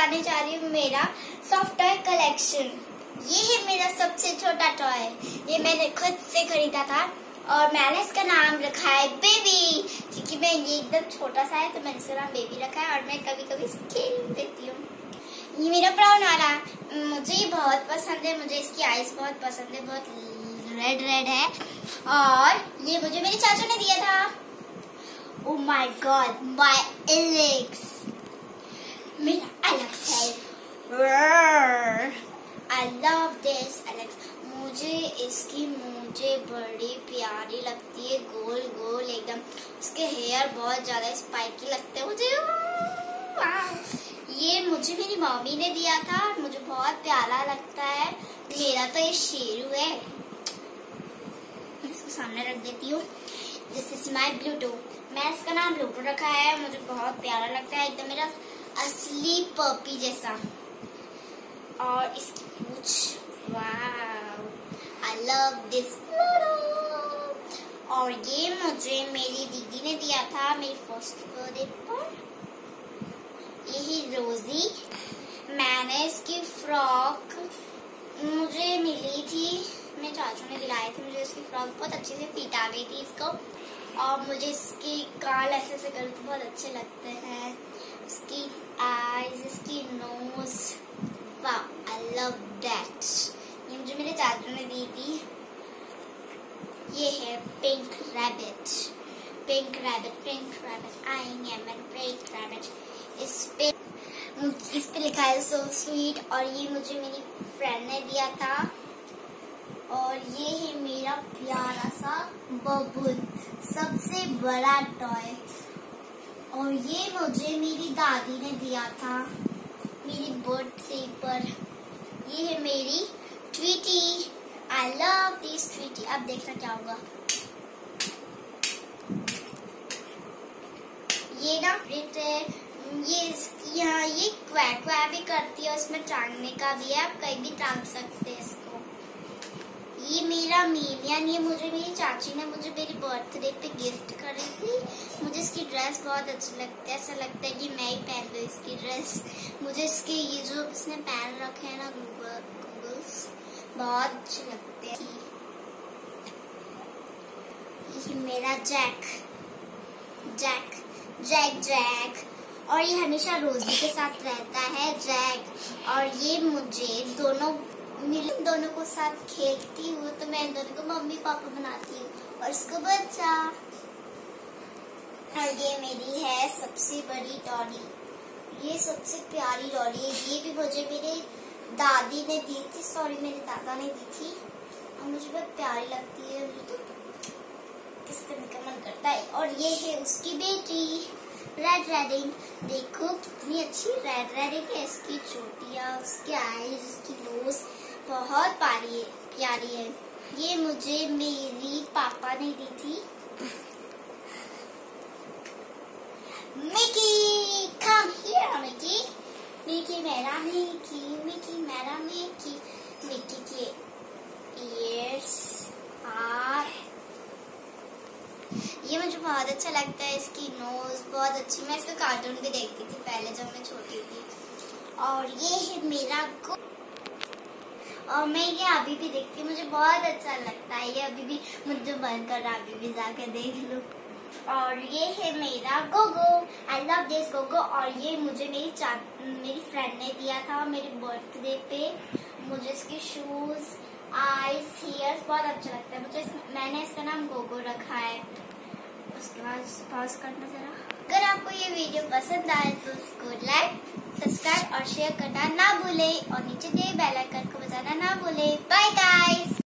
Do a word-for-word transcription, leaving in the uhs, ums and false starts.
बताने जा रही हूँ मेरा सॉफ्ट टॉय कलेक्शन। ये है मेरा सबसे छोटा टॉय। ये मैंने खुद से खरीदा था और मैंने इसका नाम रखा है बेबी, क्योंकि मैं ये एकदम छोटा सा है तो मैंने इसका नाम बेबी रखा है और मैं कभी कभी खेल देती हूँ। ये मेरा ब्राउन वाला, मुझे ये बहुत पसंद है, मुझे इसकी आईज बहुत पसंद है, बहुत रेड रेड है और ये मुझे मेरे चाचू ने दिया था। Oh my God, my Alex, मेरा Alex है। I love this Alex। मुझे इसकी मुझे बड़ी प्यारी लगती है, गोल गोल एकदम। उसके हेयर बहुत ज्यादा स्पाइकी लगते हैं मुझे। ये मुझे मेरी मम्मी ने दिया था, मुझे बहुत प्यारा लगता है। मेरा तो ये शेरू है, इसको सामने रख देती हूँ। This is my Bluetoo. मैं इसका नाम ब्लूटू रखा है, मुझे बहुत प्यारा लगता है, एकदम मेरा असली पपी जैसा। और इसकी पूंछ, वाव, आई लव दिस। और ये मुझे मेरी दीदी ने दिया था मेरी फर्स्ट बर्थडे पर। यही रोजी, मैंने इसकी फ्रॉक मुझे मिली थी, मेरे चाचू ने दिलाई थी मुझे। इसकी फ्रॉक बहुत अच्छे से फिट आ गई थी इसको, और मुझे इसके काल ऐसे ऐसे कर बहुत अच्छे लगते हैं। इसकी आईज, इसकी नोज, वाह, आई लव दैट। ये मुझे मेरे चाचू ने दी थी। ये है pink rabbit, pink rabbit, pink rabbit, I am an pink rabbit. इस पे इस पे लिखा है सो स्वीट, और ये मुझे मेरी फ्रेंड ने दिया था। और ये है मेरा प्यारा सा बबुल, सबसे बड़ा टॉय। और ये मुझे मेरी दादी ने दिया था मेरी बर्थडे पर। ये है मेरी Tweety, I love this Tweety. अब देखना क्या होगा। ये ना ये इसकी यहाँ ये क्वैक क्वैक भी करती है, उसमें टांगने का भी है, आप कहीं भी टांग सकते हैं इसको। ये मेरा मीनियन, ये मुझे मेरी चाची ने मुझे मेरी बर्थडे पे गिफ्ट करी थी। मुझे इसकी ड्रेस बहुत अच्छी लगती है, ऐसा लगता है कि मैं ही पहन लूं इसकी ड्रेस। मुझे इसके ये जो इसने पहन रखे हैं ना गूगल्स, बहुत अच्छे लगते हैं। ये मेरा जैक जैक जैक जैक और ये हमेशा रोजी के साथ रहता है जैक। और ये मुझे दोनों मिल दोनों को साथ खेलती हूँ तो मैं दोनों को मम्मी पापा बनाती हूँ और इसको बच्चा। और ये मेरी है सबसे बड़ी डॉली, ये सबसे प्यारी डॉली है। ये भी मुझे मेरे दादी ने दी थी, सॉरी मेरे दादा ने दी थी, और मुझे बहुत प्यारी लगती है, मुझे तो किस करने का मन करता है। और ये है उसकी बेटी रेड रेडिंग, देखो कितनी अच्छी रेड रेडिंग है। इसकी चोटियाँ, उसकी आईज, उसकी नोज बहुत प्यारी है प्यारी है। ये मुझे मेरी पापा ने दी थी। Mickey, come here Mickey, Mickey मेरा मिकी, मिकी मेरा मिकी। मिकी के ईयर्स आर, ये मुझे बहुत अच्छा लगता है। इसकी नोज बहुत अच्छी, मैं इसका कार्टून भी देखती थी पहले जब मैं छोटी थी। और ये है मेरा गो, और मैं ये अभी भी देखती हूँ, मुझे बहुत अच्छा लगता है। ये अभी भी मुझे मन कर रहा अभी भी जाके देख लूं। और ये है मेरा Gogo, I love this Gogo. और ये मुझे मेरी चा मेरी फ्रेंड ने दिया था मेरे बर्थडे पे। मुझे इसके शूज, आईज, हेयर्स बहुत अच्छा लगता है मुझे। इस, मैंने इसका नाम गोगो रखा है। उसके बाद पॉज करना जरा। अगर आपको ये वीडियो पसंद आए तो उसको लाइक, सब्सक्राइब और शेयर करना ना भूले, और नीचे दिए बेल आइकन को बजाना ना भूले। Bye guys.